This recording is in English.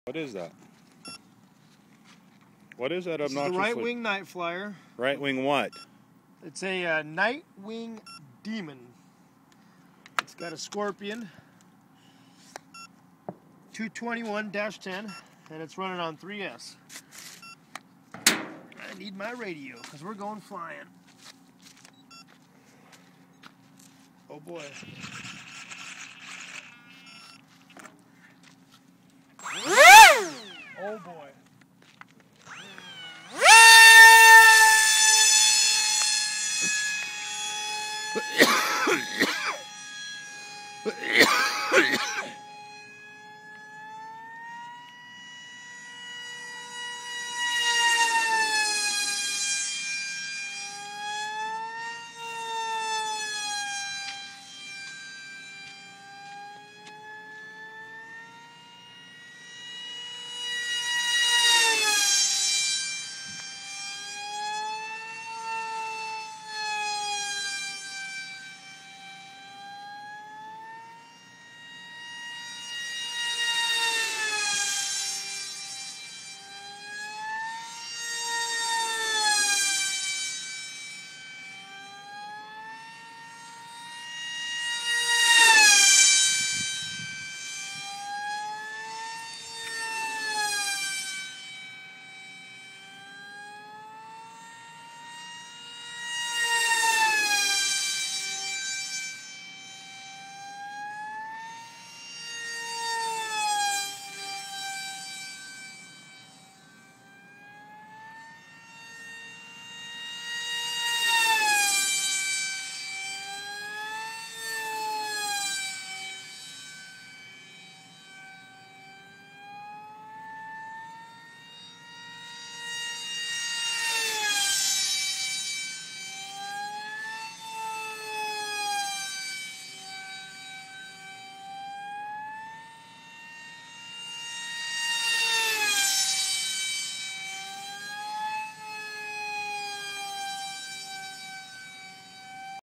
What is that? What is that obnoxious? It's the right wing night flyer. Right wing what? It's a night wing Deamon. It's got a Scorpion 221-10 and it's running on 3S. I need my radio because we're going flying. Oh boy. Oh boy.